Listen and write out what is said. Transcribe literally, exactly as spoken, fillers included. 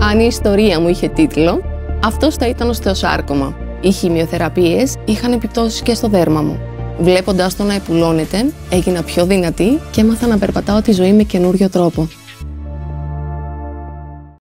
Αν η ιστορία μου είχε τίτλο, αυτός θα ήταν οστεοσάρκωμα. Οι χημειοθεραπείες είχαν επιπτώσεις και στο δέρμα μου. Βλέποντας το να επουλώνεται, έγινα πιο δυνατή και έμαθα να περπατάω τη ζωή με καινούριο τρόπο.